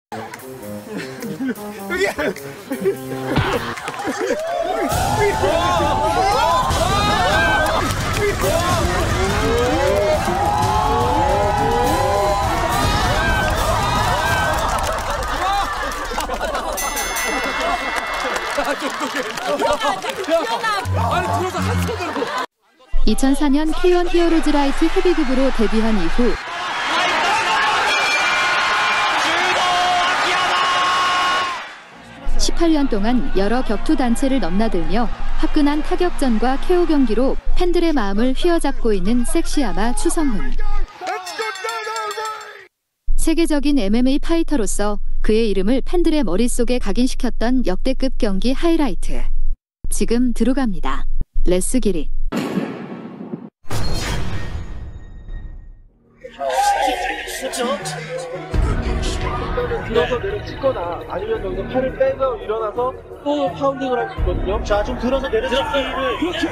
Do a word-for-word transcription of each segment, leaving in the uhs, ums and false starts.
이천사 년 케이원 히어로즈 라이트 헤비급으로 데뷔한 이후 십팔 년 동안 여러 격투 단체를 넘나들며 화끈한 타격전과 케오 경기로 팬들의 마음을 휘어잡고 있는 섹시아마 추성훈. 세계적인 엠엠에이 파이터로서 그의 이름을 팬들의 머릿속에 각인시켰던 역대급 경기 하이라이트. 지금 들어갑니다. 레츠 기릿. 들어서 내려 찍거나 아니면 여기서 팔을 빼서 일어나서 또 파운딩을 할 수 있거든요. 자, 좀 들어서 내려찍기를 그렇죠.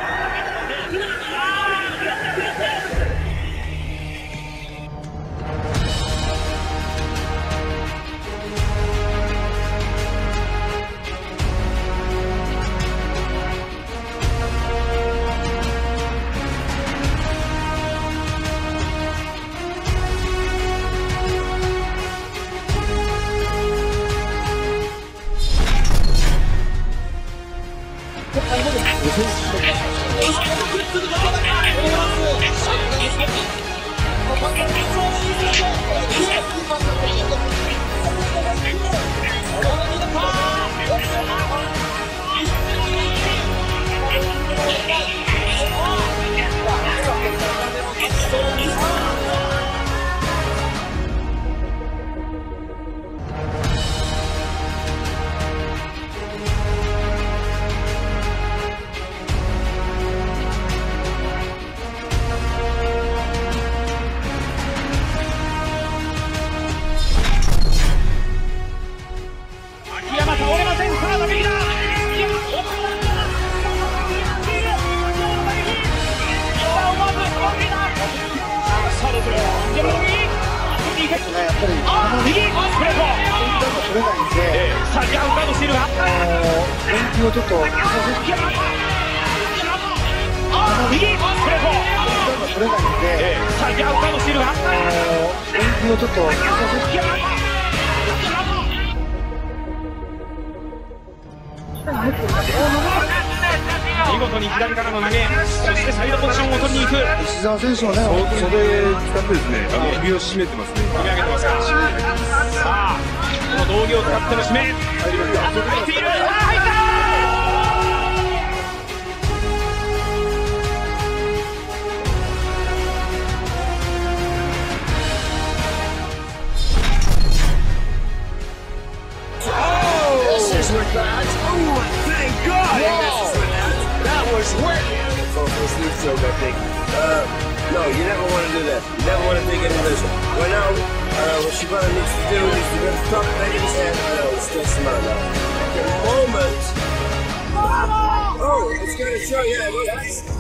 石澤選手はね、袖使ってですね、あの首を絞めてますね。 首上げてますか。さあ、この道着を使っての締め。入っている。さあ、入った。 Uh, no, you never want to do that. You never want to take any risk. Right now, uh, what Shibata needs to do is to get the top back in his hand. I know, it's still smart now. At the moment... Oh, it's going to show, yeah, it was...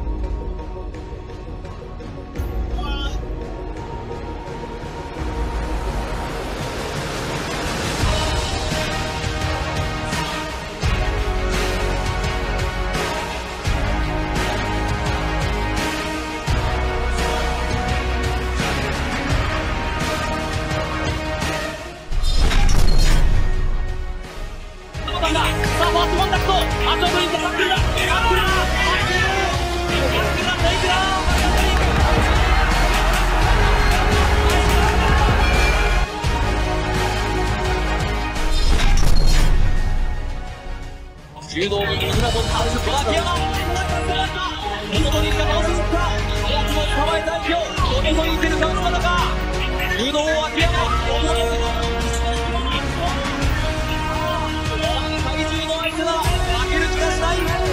柔道部木村と倒す秋山元鳥が倒すか大久保構え代表元鳥出るか馬だか柔道秋山体重の相手だ負ける気がしない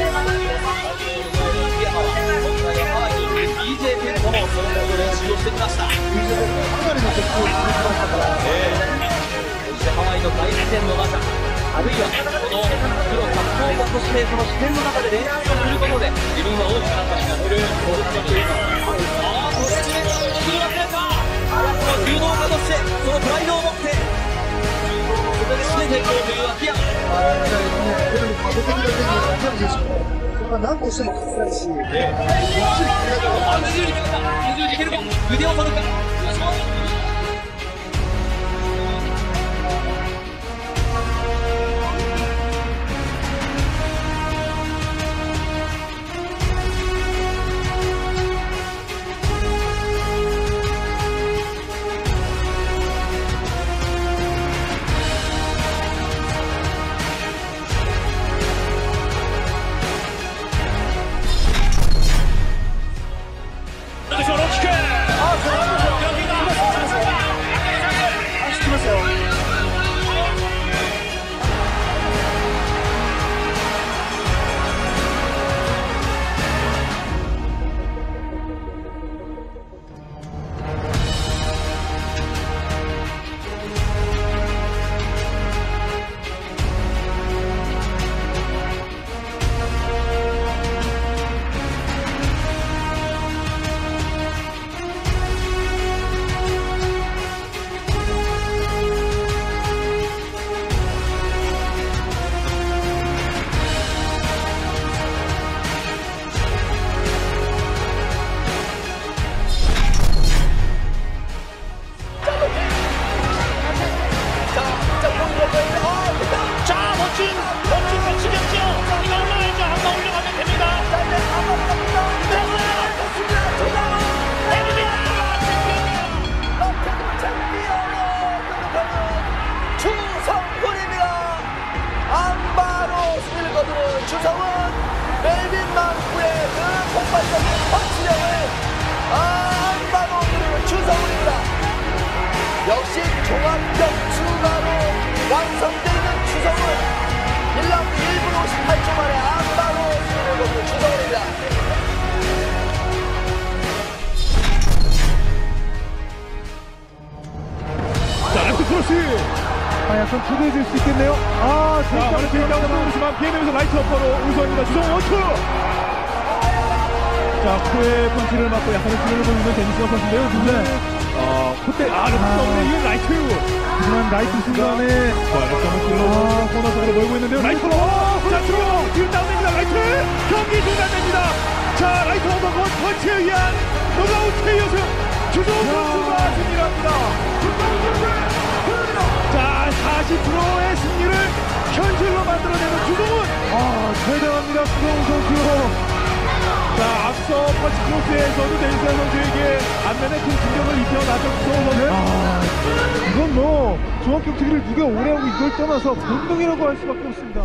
ディージェー ペントもそれほど練習をしてきました。かなりの曲を作りましたから、そしてハワイの大自然の中あるいはこのプロ格闘家としてその視点の中で練習をすることで自分は大きな価値が出るそういうことをああ、そして聞き忘れたこの柔道家としてそのプライドを持ってめていこうという秋山。 何個しても勝てないし、 あ、無十字決めた。無十字いけるか。腕を取るか。 주성은 멜빈 망구의 그 폭발적인 펀치력을 안바로 누르는 주성훈입니다. 역시 종합격 추가로 완성되는 주성훈 일 라운드 일 분 오십팔 초 만에 안바로 승리를 거둔 주성훈입니다. 자, 랩트 크로스! 아, 약간 초대해줄 수 있겠네요. 아, 자, 빌다운도 오르지만 피해내면서 라이트 어퍼로 우선입니다. 주성훈 원투! 자, 코에 펀치를 맞고 약간의 기회를 보이는 데니스와 선수인데요. 네. 어, 콧대, 아, 랩트 때문에 이게 라이트! 하지만 라이트 순간에, 자, 랩트 한번 찔러, 아, 코너 쪽으로 몰고 있는데요. 라이트로! 자, 주성! 뒤로 다운됩니다. 라이트! 경기 중단됩니다. 자, 라이트 어퍼 펀치에 의한 노가우트의 여승! 주성훈 선수가 승리합니다. 자, 사십 퍼센트의 승리를 현실로 만들어내는 주성훈! 아, 대단합니다, 주성훈 선수. 자, 앞서 펀치 크로스에서도 데니스 선수에게 안면에 큰 충격을 입혀놨던 주성훈 선수. 아, 이건 뭐 종합격투기를 누가 오래 하고 이걸 떠나서 본능이라고 할 수밖에 없습니다.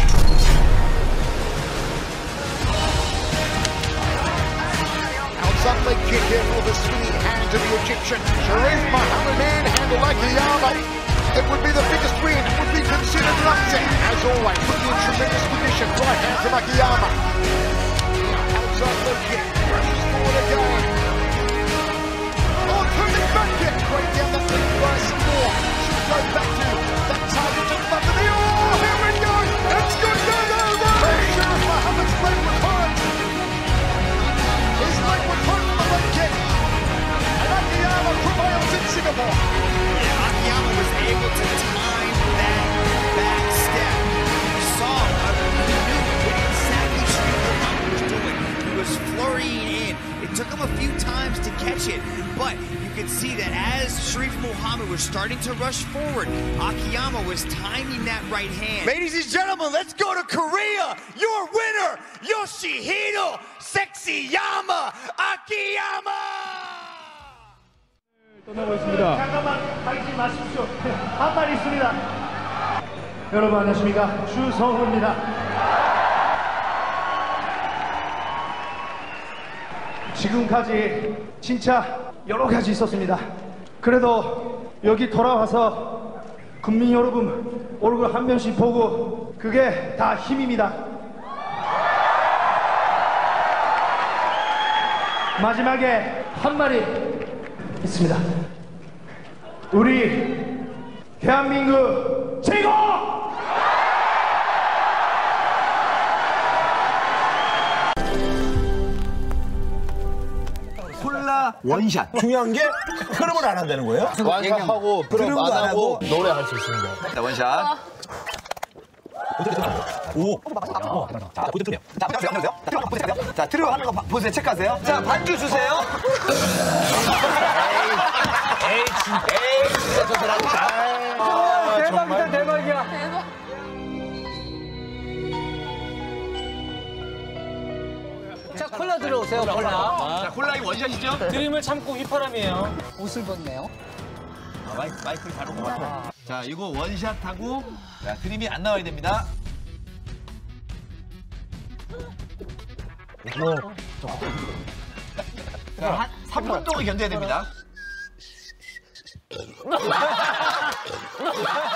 Outside leg kick here for the swinging hand of the Egyptian. Sharif Mohammed manhandled Akiyama. It would be the biggest win. It would be considered an upset. As always, put in tremendous position. Right hand from Akiyama. Outside leg kick. Rushes forward again. Oh, turning back kick. Break down that leg by some more. Should go back to that target just under the. Oh, here we go. It's good. No, no, no. Sharif Mohammed's leg was hurt. His leg was hurt from the leg kick. And Akiyama prevails in Singapore. Yeah, Akiyama was able to time that back step. You saw, uh, he knew what exactly Sharif Mohammed was doing. He was flurrying in. It took him a few times to catch it, but you could see that as Sharif Mohammed was starting to rush forward, Akiyama was timing that right hand. Ladies and gentlemen, let's go to Korea. Your winner, Yoshihiro Sexyama Akiyama. 떠나고 있습니다. 잠깐만 가지 마십시오. 한 말 있습니다. 여러분 안녕하십니까, 주성훈입니다. 지금까지 진짜 여러 가지 있었습니다. 그래도 여기 돌아와서 국민 여러분 얼굴 한 명씩 보고 그게 다 힘입니다. 마지막에 한 말이 있습니다. 우리 대한민국 최고! 콜라 원샷. 중요한 게 흐름을 안 한다는 거예요? 완샷하고 흐름 안 하고 노래할 수 있습니다. 자, 원샷. 오. 자, 보드 트네요. 자, 보세요. 보세요. 자, 보세요. 자, 트리오 하는 거 봐- 보세요. 체크하세요. 자, 반주 주세요. 에이, 진짜. 에이, 진짜 저 사람. 아, 대박이다, 대박이야. 대박. 자, 콜라 들어오세요, 콜라. 자, 콜라이 원샷이죠? 드림을 참고 휘파람이에요. 옷을 벗네요. 아, 마이크, 마이크를 다룬 것 같아. 자, 이거 원샷하고, 자, 드림이 안 나와야 됩니다. 자, 한 삼 분 동안 견뎌야 됩니다.